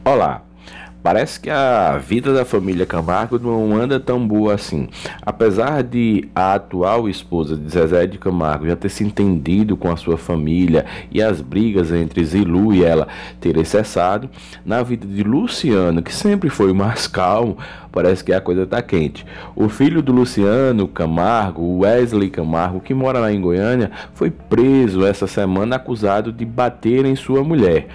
Olá, parece que a vida da família Camargo não anda tão boa assim. Apesar de a atual esposa de Zezé de Camargo já ter se entendido com a sua família e as brigas entre Zilu e ela terem cessado, na vida de Luciano, que sempre foi mais calmo, parece que a coisa tá quente. O filho do Luciano Camargo, Wesley Camargo, que mora lá em Goiânia, foi preso essa semana acusado de bater em sua mulher.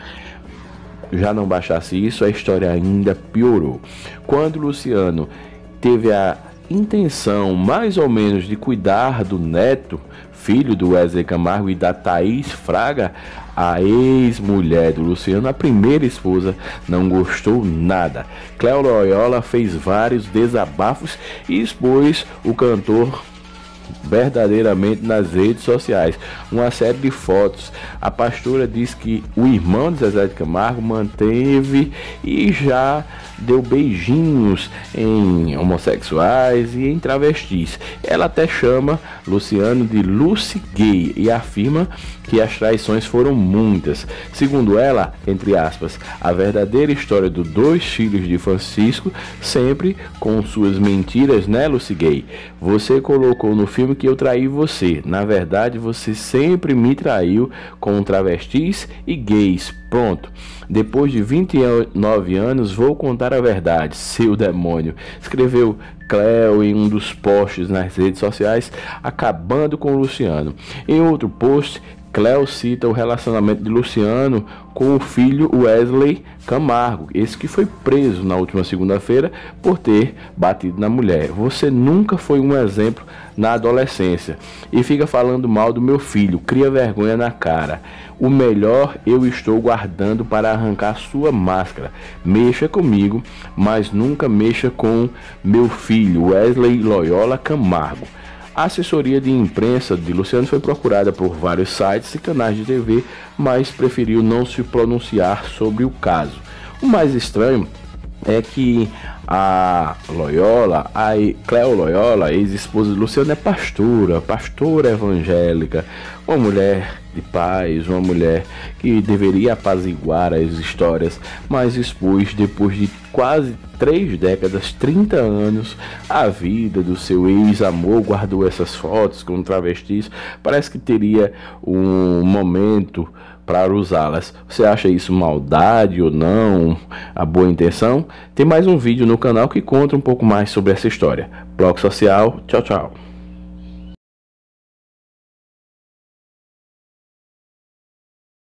Já não bastasse isso, a história ainda piorou. Quando Luciano teve a intenção, mais ou menos, de cuidar do neto, filho do Wesley Camargo, e da Thaís Fraga, a ex-mulher do Luciano, a primeira esposa, não gostou nada. Cléo Loyola fez vários desabafos e expôs o cantor verdadeiramente nas redes sociais, uma série de fotos. A pastora diz que o irmão de Zezé de Camargo manteve e já deu beijinhos em homossexuais e em travestis. Ela até chama Luciano de Lucy Gay e afirma que as traições foram muitas. Segundo ela, entre aspas, a verdadeira história dos dois filhos de Francisco, sempre com suas mentiras, né, Lucy Gay? Você colocou no filme que eu traí você. Na verdade, você sempre me traiu com travestis e gays. Pronto. Depois de 29 anos, vou contar a verdade, seu demônio. Escreveu Cléo em um dos posts nas redes sociais, acabando com o Luciano. Em outro post, Cléo cita o relacionamento de Luciano com o filho Wesley Camargo, esse que foi preso na última segunda-feira por ter batido na mulher. Você nunca foi um exemplo na adolescência e fica falando mal do meu filho, cria vergonha na cara. O melhor eu estou guardando para arrancar sua máscara. Mexa comigo, mas nunca mexa com meu filho, Wesley Loyola Camargo. A assessoria de imprensa de Luciano foi procurada por vários sites e canais de TV, mas preferiu não se pronunciar sobre o caso. O mais estranho é que a Loyola, a Cléo Loyola, ex-esposa de Luciano, é pastora evangélica, uma mulher de paz, uma mulher que deveria apaziguar as histórias, mas expôs depois de quase 3 décadas, 30 anos, a vida do seu ex-amor. Guardou essas fotos com travestis, parece que teria um momento para usá-las. Você acha isso maldade ou não? A boa intenção? Tem mais um vídeo no canal que conta um pouco mais sobre essa história. Bloco Social, tchau, tchau.